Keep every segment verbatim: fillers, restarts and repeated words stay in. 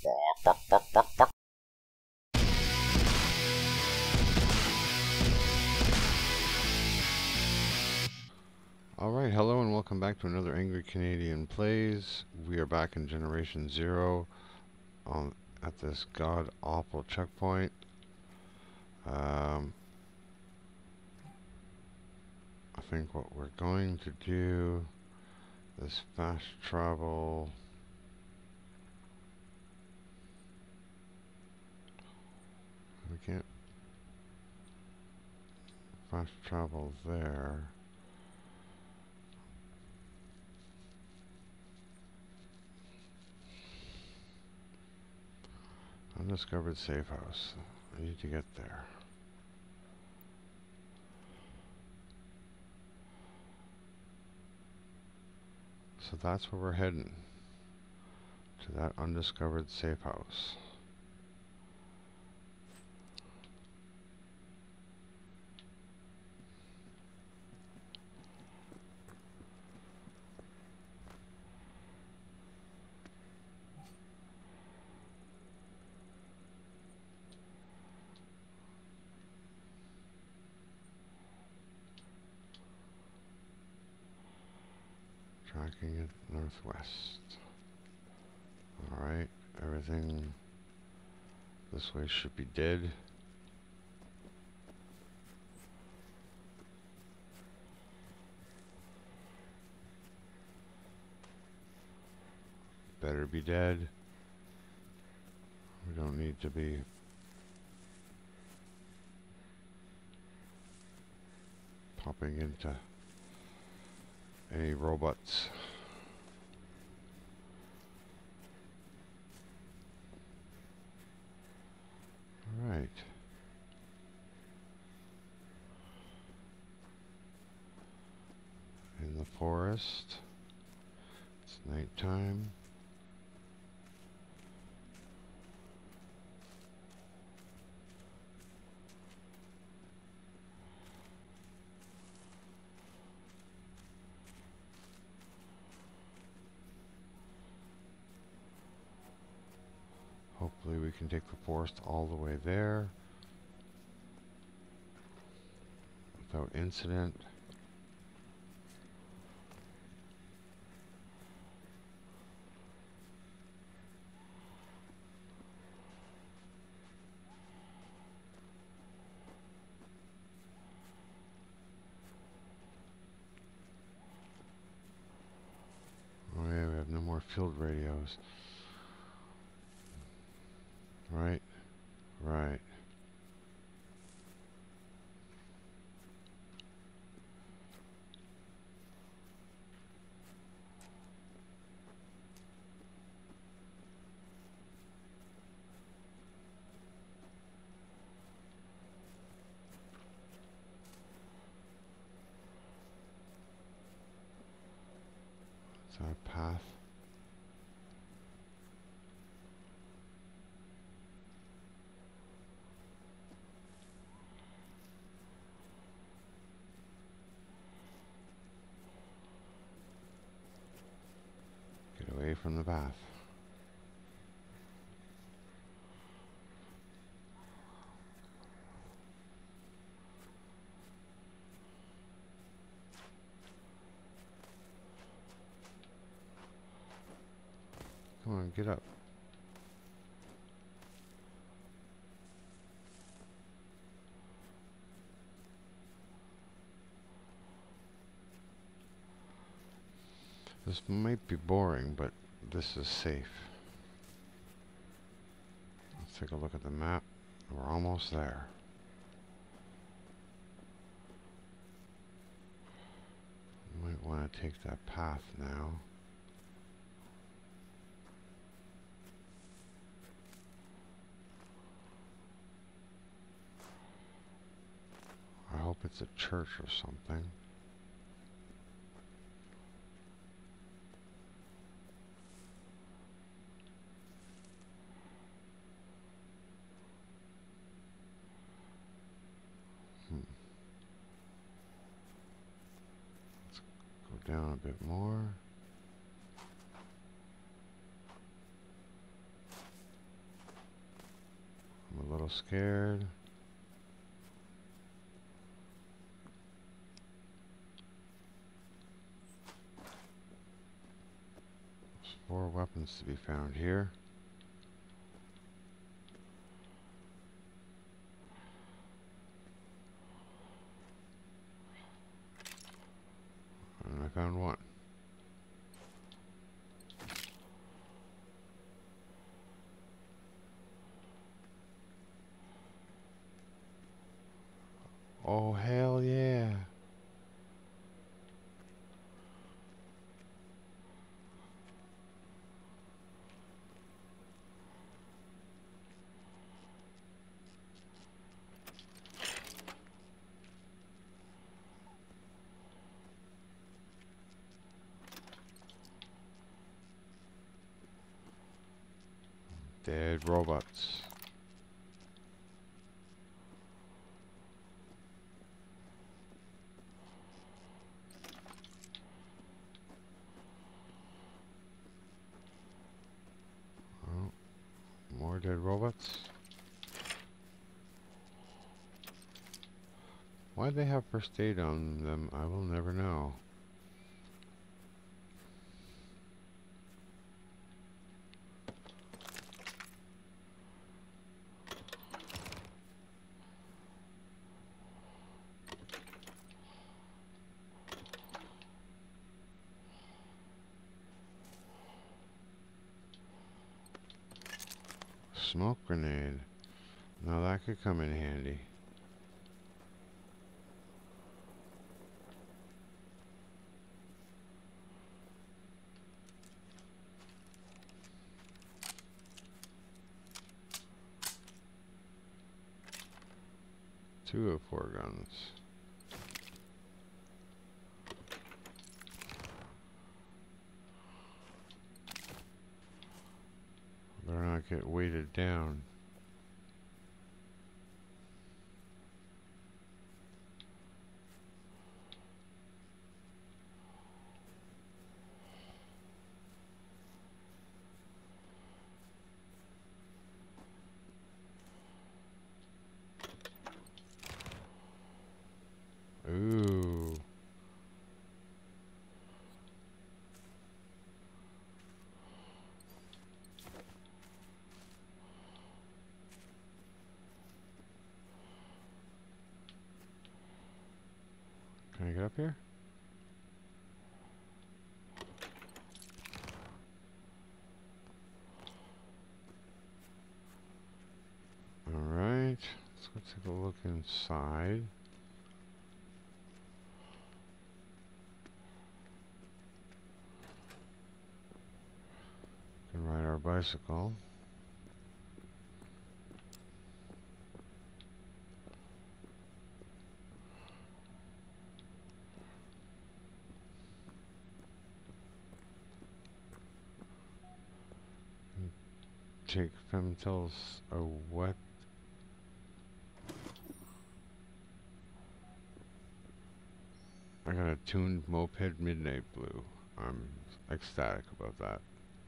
Buck, buck, buck, buck. Alright, hello and welcome back to another Angry Canadian Plays. We are back in Generation Zero on, at this god-awful checkpoint. Um, I think what we're going to do is fast travel. We can't fast travel there. Undiscovered safe house. I need to get there. So that's where we're heading. To that undiscovered safe house. Tracking it northwest. Alright, everything this way should be dead. Better be dead. We don't need to be popping into any robots. Alright. In the forest. It's nighttime. Hopefully we can take the forest all the way there without incident. Oh yeah, we have no more field radios. Right, right. It's our path. Get away from the path. Come on, get up. This might be boring, but this is safe. Let's take a look at the map. We're almost there. You might want to take that path now. I hope it's a church or something. Hmm. Let's go down a bit more. little scared. There's four weapons to be found here. And I found one. Oh, hell yeah. Dead robots. Oh, more dead robots. Why they have first aid on them, I will never know. Smoke grenade. Now that could come in handy. Two of four guns. Better not get weighted down. Ooh. Can I get up here? Alright. Let's go take a look inside. We can ride our bicycle. Take Femtels a wet. I got a tuned moped midnight blue. I'm ecstatic about that.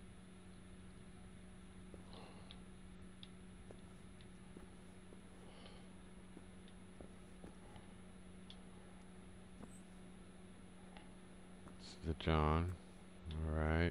It's the John. Alright.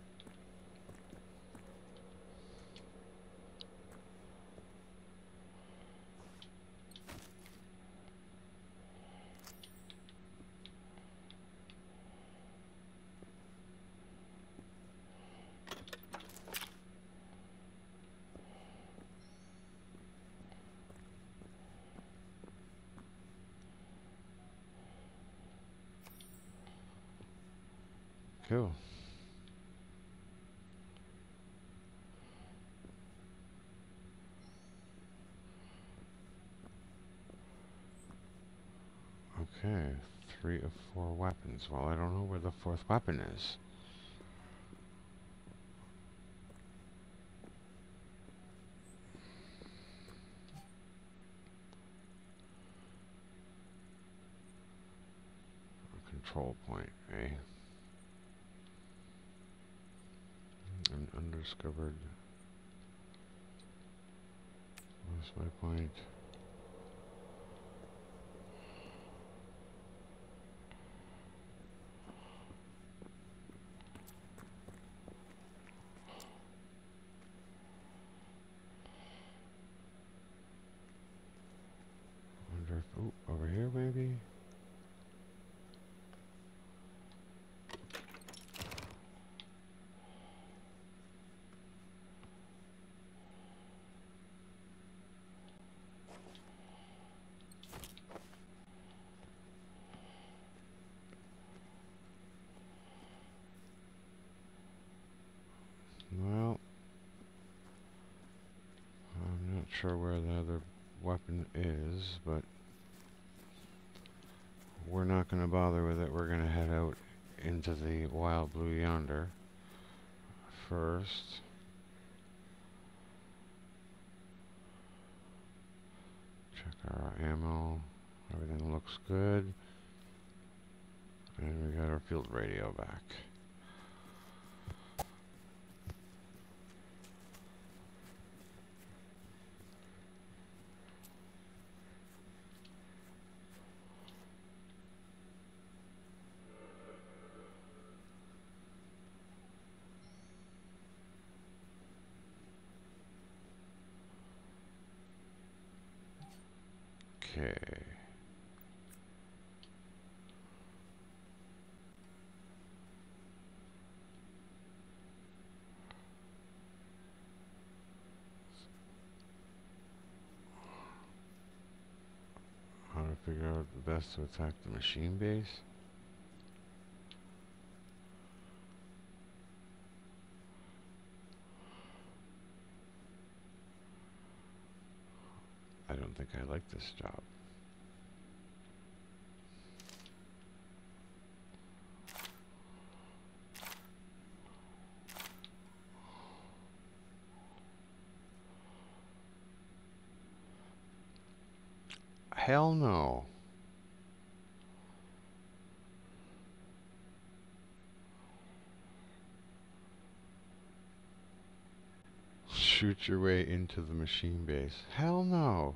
Cool. Okay, three of four weapons. Well, I don't know where the fourth weapon is. A control point, eh? An undiscovered That's my point. Wonder if, ooh, over here maybe? Well, I'm not sure where the other weapon is, but we're not going to bother with it. We're going to head out into the wild blue yonder first. Check our ammo. Everything looks good. And we got our field radio back. Okay. How to figure out the best to attack the machine base? I don't think I like this job. Hell no. Shoot your way into the machine base. Hell no.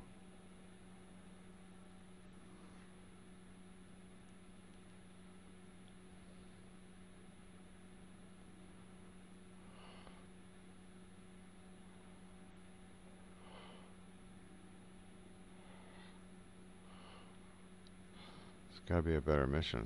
It's gotta be a better mission.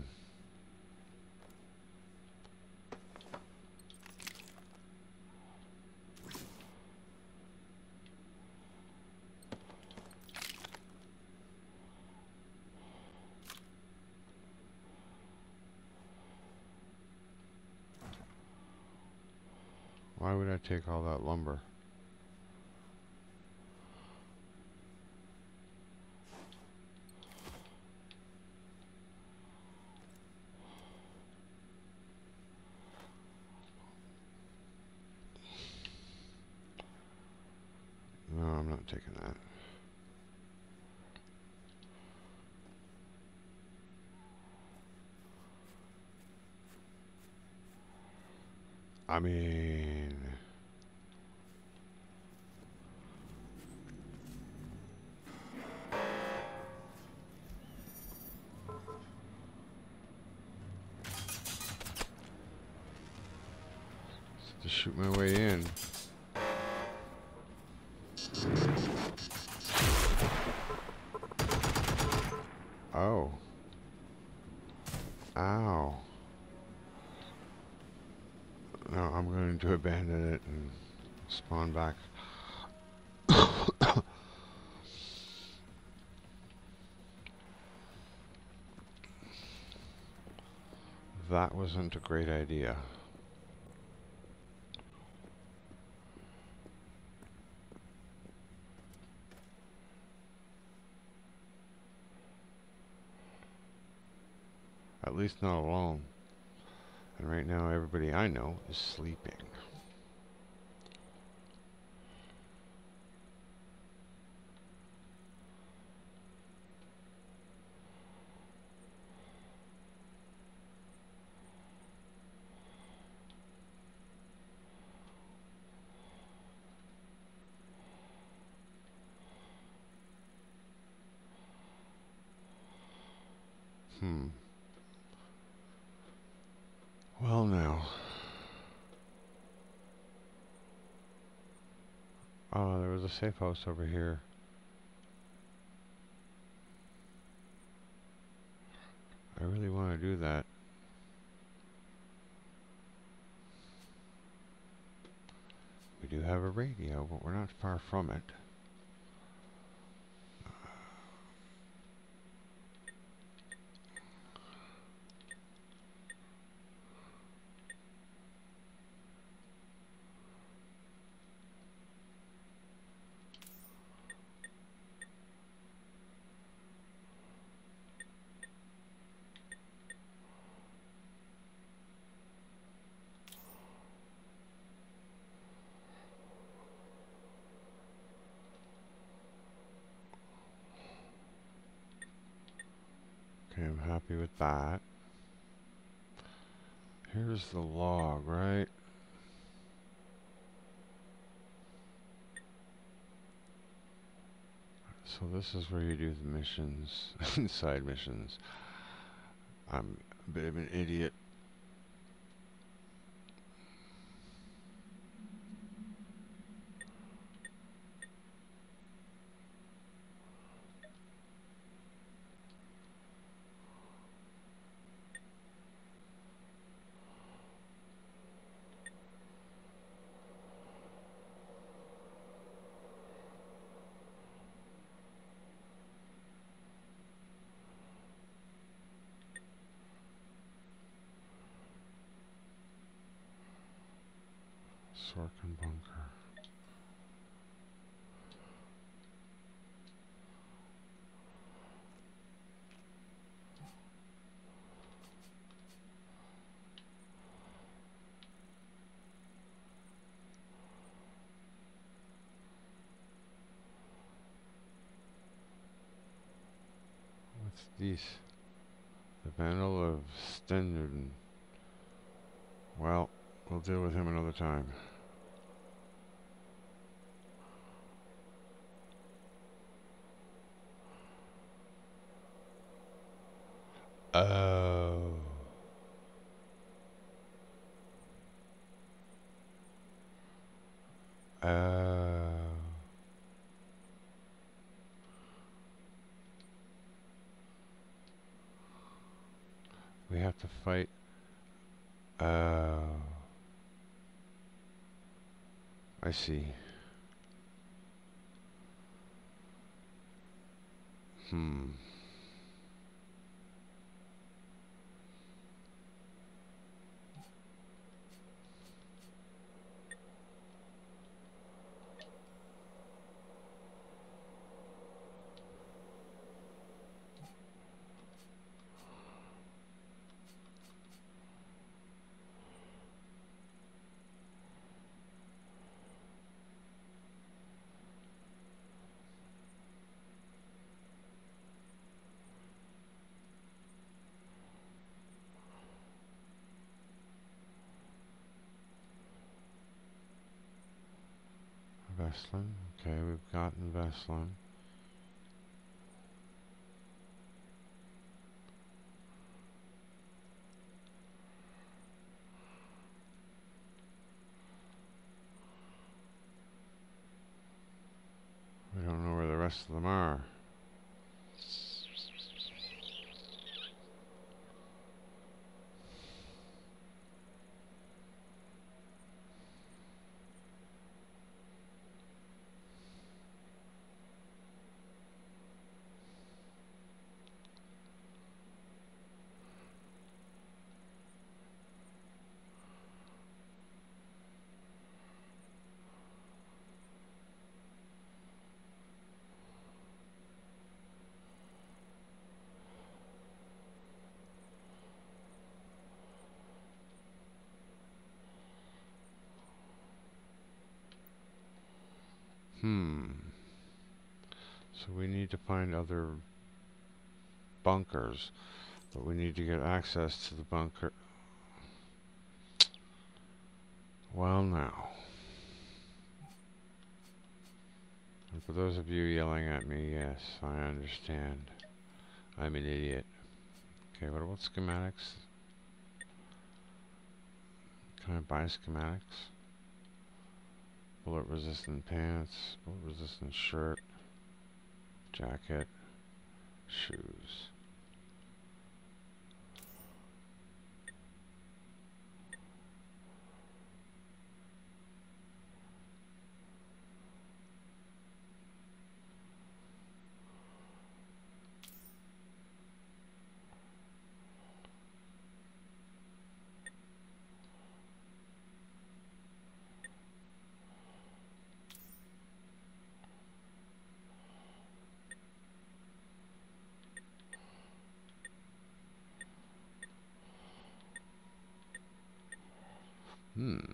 Why would I take all that lumber? No, I'm not taking that. I mean... to shoot my way in. Oh. Ow. No, I'm going to abandon it and spawn back. That wasn't a great idea. At least not alone. And right now everybody I know is sleeping. Hmm. Well, now. Oh, there was a safe house over here. I really want to do that. We do have a radio, but we're not far from it. Okay, I'm happy with that. Here's the log, right? So this is where you do the missions, side missions. I'm a bit of an idiot. Sorkin bunker. What's these? The Vandal of Stenuden. Well, we'll deal with him another time. Oh. Oh. We have to fight. Oh. I see. Hmm. Veslin. Okay, we've gotten Veslin. We don't know where the rest of them are. Hmm. So we need to find other bunkers, but we need to get access to the bunker. Well, now. And for those of you yelling at me, yes, I understand. I'm an idiot. Okay, what about schematics? Can I buy schematics? Bullet resistant pants, bullet resistant shirt, jacket, shoes. Hmm.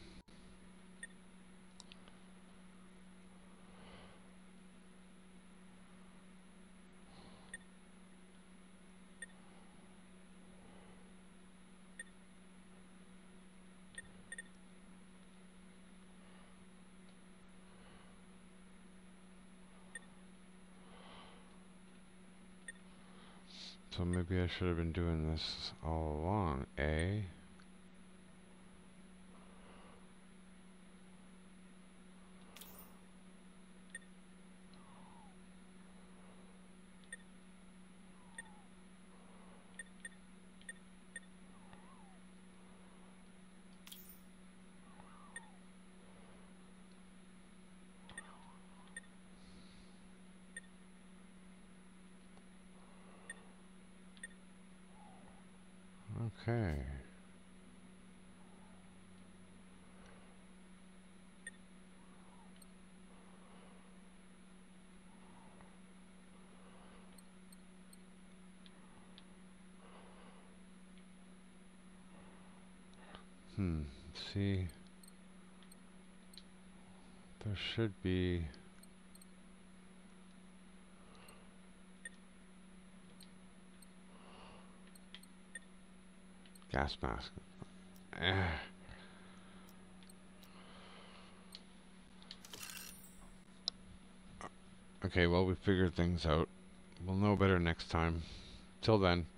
So maybe I should have been doing this all along, eh? Okay. Hmm. See, there should be gas mask. Eh. Okay, well, we figured things out. We'll know better next time. Till then.